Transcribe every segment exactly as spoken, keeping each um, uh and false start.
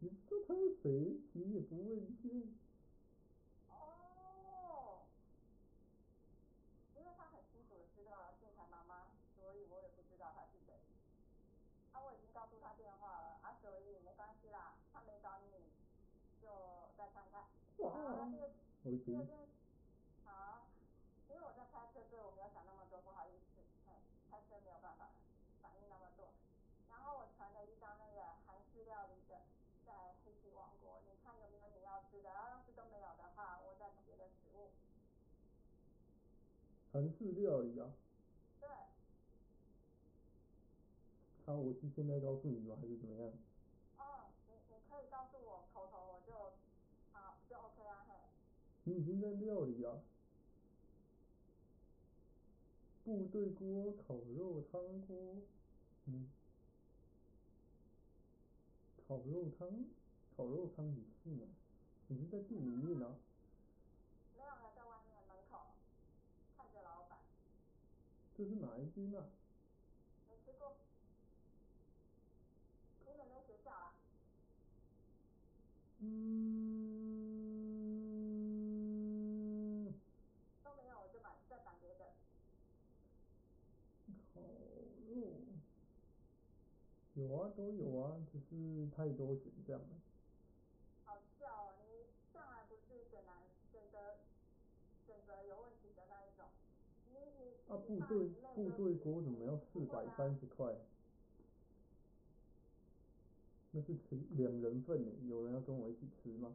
你不知道他是谁，你也不问一下。 哦，因为他很清楚的知道信才妈妈，所以我也不知道他是谁。啊，我已经告诉他电话了啊，所以没关系啦，他没找你就再看看。 哇好，那第二第二 ，OK。 件，好，因为我在开车，所以我没有想那么多，不好意思，嘿，开车没有办法反应那么多。然后我传了一张那个韩式料理的，在黑棋王国，你看有没有你要吃的？然后要是都没有的话，我再找别的食物。 韩式料理啊。 对， 好，我是现在告诉你吗？还是怎么样？ 哦，你你可以告诉我口头，我就好就 OK 啊，嘿。 你已经在料理啊。部队锅、烤肉汤锅。嗯，烤肉汤，烤肉汤也是吗？你是在店里面啊？ 没有了，在外面门口看着老板， 这是哪一间啊？ 没吃过，你妹妹学校啊， 嗯， 都没有，我就买再买别的。 烤肉有啊，都有啊，只是太多选项了。 好笑哦，你向来不是选难选择选择有问题的那一种，你你啊， 你爸部队你妹都部队锅怎么要不四百三会啊， 十块？那是吃两人份呢，有人要跟我一起吃吗？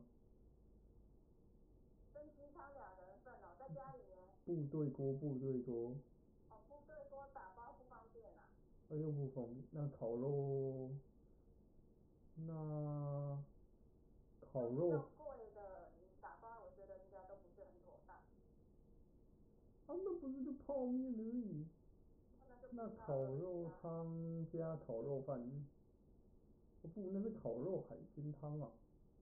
蒸鸡汤两人份哦，在家里面部队锅，部队锅。 哦，部队锅打包不方便啊， 那又不方便。那烤肉，那烤都比较肉贵的，你打包我觉得应该都不是很妥当， 啊，那不是就泡面而已？ 那就不要那烤而已肉啊。 汤加烤肉饭。哦不，那是烤肉海鲜汤啊。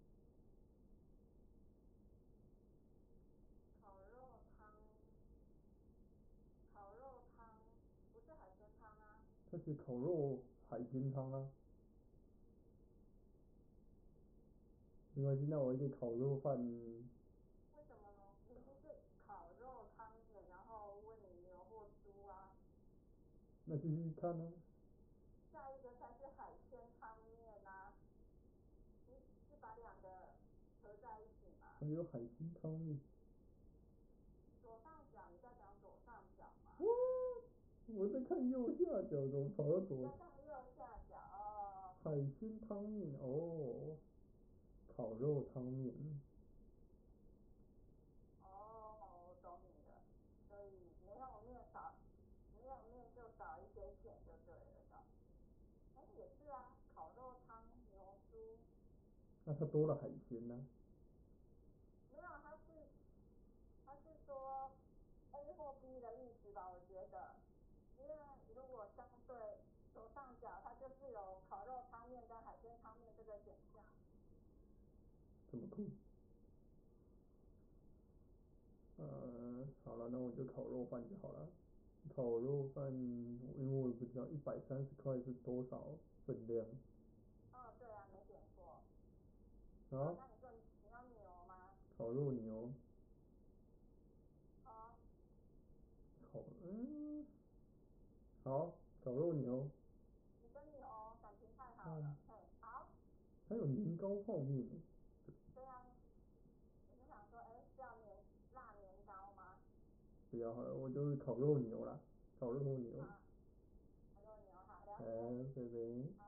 烤肉汤，烤肉汤不是海鲜汤啊？ 它是烤肉海鲜汤啊。没关系，那我一个烤肉饭。 为什么呢？明明是烤肉汤面，然后问你牛或猪啊， 那继续看呢、 下一个才是海鲜汤面啊，你是把两个合在一起吗？ 还有海鲜汤面。 左上角你在讲左上角吗？ 哇，我在看右下角，怎么跑到左？ 你在看右下角哦。 海鲜汤面哦，烤肉汤面。 哦，我懂你了，所以没有面少，没有面就少一些钱就对了，少。哎，也是啊，烤肉汤牛猪那它多了海鲜呢、 没有，他是他是说 A 或 B 的意思吧？我觉得，因为如果相对左上角，它就是有烤肉汤面跟海鲜汤面这个选项。 这么酷。呃，好了，那我就烤肉饭就好了。烤肉饭，因为我也不知道一百三十块是多少分量哦，对啊，没点过。好， 啊？ 那你说你要牛吗？ 烤肉牛。 好， 烤，嗯，好，烤肉牛。 你跟牛感情太好嗯， 了，嘿，好， 还有年糕泡面。 对啊，我就想说，哎，是要年辣年糕吗？ 不要好了，我就是烤肉牛啦，烤肉牛。 好，烤肉牛，好，了解。 好，拜拜。 好。